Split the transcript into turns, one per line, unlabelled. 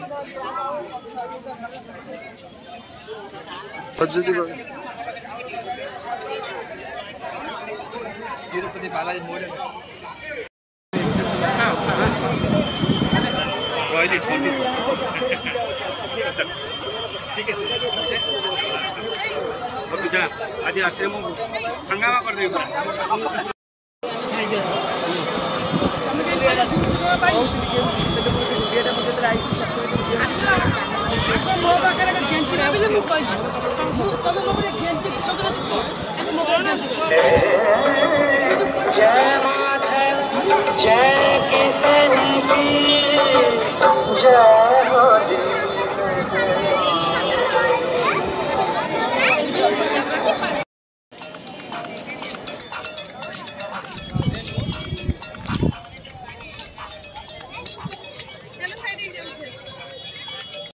तिरुपति बालाजी मोड़ ठीक है आज रास्ते में हंगामा कर देगा
जय माधव जय किशन की जय